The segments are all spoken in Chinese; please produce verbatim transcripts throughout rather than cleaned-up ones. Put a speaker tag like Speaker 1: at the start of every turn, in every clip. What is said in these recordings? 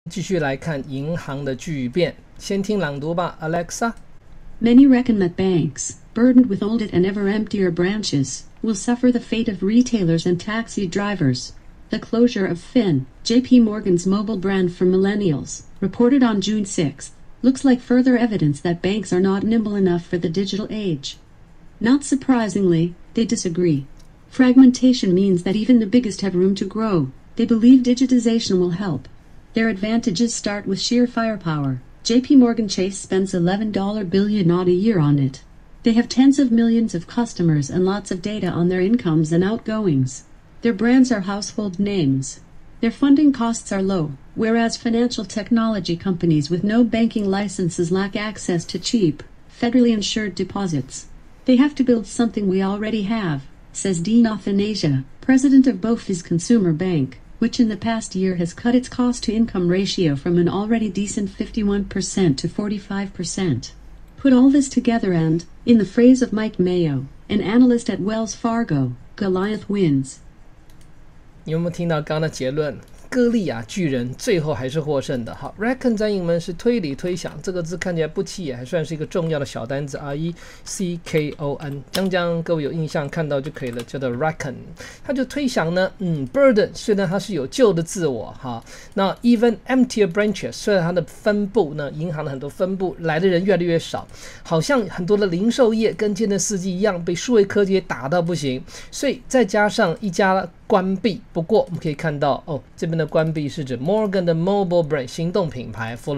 Speaker 1: 继续来看银行的巨变，先听朗读吧 ，Alexa。
Speaker 2: Many reckon that banks, burdened with old and ever emptier branches, will suffer the fate of retailers and taxi drivers. The closure of Fin, J P Morgan's mobile brand for millennials, reported on June sixth, looks like further evidence that banks are not nimble enough for the digital age. Not surprisingly, they disagree. Fragmentation means that even the biggest have room to grow. They believe digitization will help. Their advantages start with sheer firepower. J P Morgan Chase spends eleven billion dollars not a year on it. They have tens of millions of customers and lots of data on their incomes and outgoings. Their brands are household names. Their funding costs are low, whereas financial technology companies with no banking licenses lack access to cheap, federally insured deposits. They have to build something we already have, says Dean Athanasia, president of BofA's Consumer Bank, which in the past year has cut its cost-to-income ratio from an already decent fifty-one percent to forty-five percent. Put all this together and, in the phrase of Mike Mayo, an analyst at Wells Fargo, Goliath wins.
Speaker 1: 你有没有听到刚刚的结论？歌利亚巨人最后还是获胜的。好 ，reckon 在英文是推理推想，这个字看起来不起眼，还算是一个重要的小单词 ，R E C K O N。将将各位有印象看到就可以了，叫做 reckon。它就推想呢，嗯 ，burden 虽然它是有旧的自我哈，那 even emptier branches 虽然它的分布呢，银行的很多分布来的人越来越少，好像很多的零售业跟健身司机一样被数位科技打到不行，所以再加上一家关闭。不过我们可以看到哦，这边的关闭是指 Morgan 的 Mobile Brand 行动品牌 for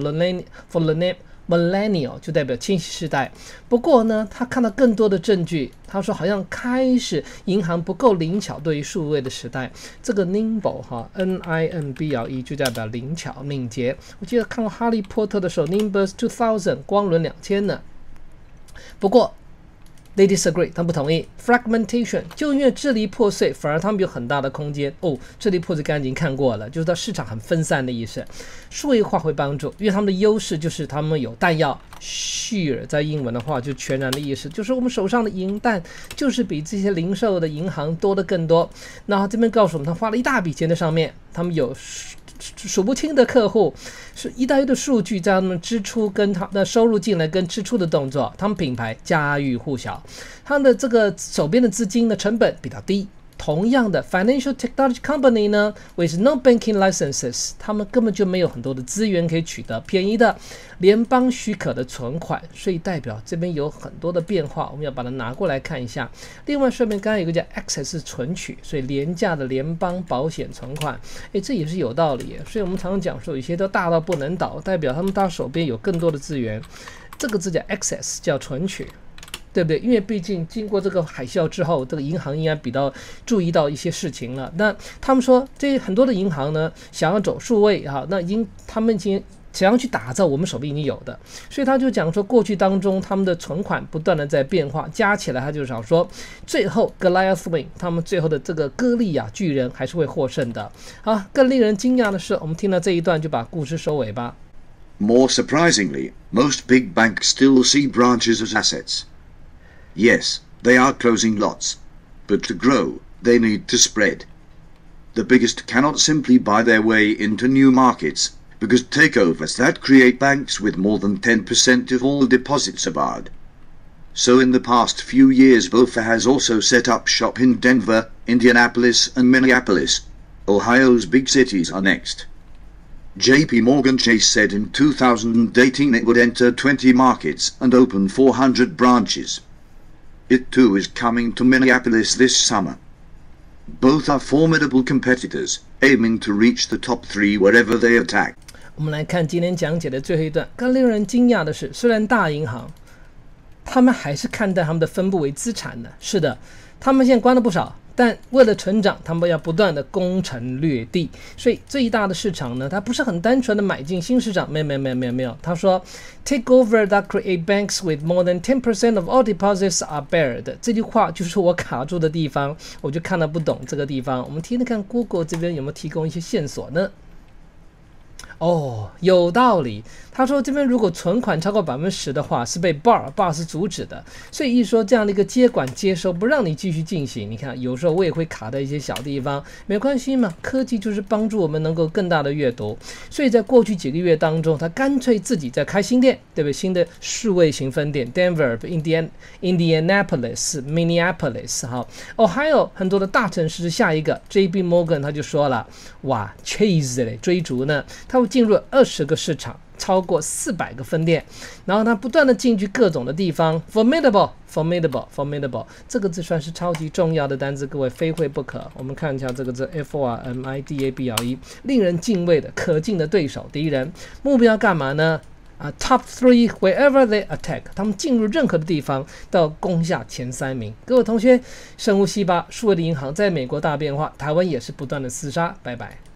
Speaker 1: Millennial 就代表千禧世代。不过呢，他看到更多的证据，他说好像开始银行不够灵巧对于数位的时代。这个 nimble 哈 N I N B L E 就代表灵巧敏捷。我记得看过哈利波特的时候 Nimbus 二千光轮两千呢。不过They disagree， 他们不同意。Fragmentation 就因为支离破碎，反而他们有很大的空间。哦，支离破碎刚刚已经看过了，就是它市场很分散的意思。数位化会帮助，因为他们的优势就是他们有弹药。Sheer 在英文的话就全然的意思，就是我们手上的银弹就是比这些零售的银行多的更多。那这边告诉我们，他花了一大笔钱在上面，他们有数不清的客户，是一大堆的数据在他们支出跟他们的收入进来跟支出的动作，他们品牌家喻户晓，他们的这个手边的资金的成本比较低。同样的 financial technology company 呢 with no banking licenses 他们根本就没有很多的资源可以取得便宜的联邦许可的存款，所以代表这边有很多的变化，我们要把它拿过来看一下。另外顺便刚才有个叫 access 存取，所以廉价的联邦保险存款，诶这也是有道理，所以我们常常讲说有些都大到不能倒，代表他们大手边有更多的资源，这个字叫 access 叫存取，对不对？因为毕竟经过这个海啸之后，这个银行应该比较注意到一些事情了。那他们说，这很多的银行呢，想要走数位哈，那已经他们已经想要去打造我们手边已经有的，所以他就讲说，过去当中他们的存款不断的在变化，加起来他就想说，最后 Goliath win， 他们最后的这个歌利亚巨人还是会获胜的。好，更令人惊讶的是，我们听到这一段就把故事收尾吧。
Speaker 3: More surprisingly, most big banks still see branches as assets.Yes, they are closing lots. But to grow, they need to spread. The biggest cannot simply buy their way into new markets, because takeovers that create banks with more than ten percent of all deposits are barred. So in the past few years BofA has also set up shop in Denver, Indianapolis and Minneapolis. Ohio's big cities are next. J P Morgan Chase said in two thousand eighteen it would enter twenty markets and open four hundred branches.It too is coming to Minneapolis this summer. Both are formidable competitors, aiming to reach the top three wherever they attack.
Speaker 1: 我们来看今天讲解的最后一段。更令人惊讶的是，虽然大银行，他们还是看待他们的分部为资产的。是的，他们现在关了不少。但为了成长，他们要不断的攻城略地，所以最大的市场呢，它不是很单纯的买进新市场，没有没有没有没有没有。他说 ，Take over that create banks with more than ten percent of all deposits are barred。这句话就是我卡住的地方，我就看得不懂这个地方。我们听听看 Google 这边有没有提供一些线索呢哦，有道理。他说这边如果存款超过百分之十的话，是被 bar bar 是阻止的，所以一说这样的一个接管接收不让你继续进行，你看有时候我也会卡在一些小地方，没关系嘛，科技就是帮助我们能够更大的阅读。所以在过去几个月当中，他干脆自己在开新店，对不对？新的数位型分店 ，Denver、Indian、Indianapolis、Minneapolis 哈，哦，还有很多的大城市是下一个 J P Morgan 他就说了，哇 ，chase 嘞追逐呢，他会进入二十个市场。超过四百个分店，然后他不断的进去各种的地方 ，formidable formidable formidable 这个字算是超级重要的单字，各位非会不可。我们看一下这个字 ，f o r m i d a b l e， 令人敬畏的、可敬的对手、敌人。目标干嘛呢？啊 ，top three wherever they attack， 他们进入任何的地方都要攻下前三名。各位同学，深呼吸吧。数位的银行在美国大变化，台湾也是不断的厮杀。拜拜。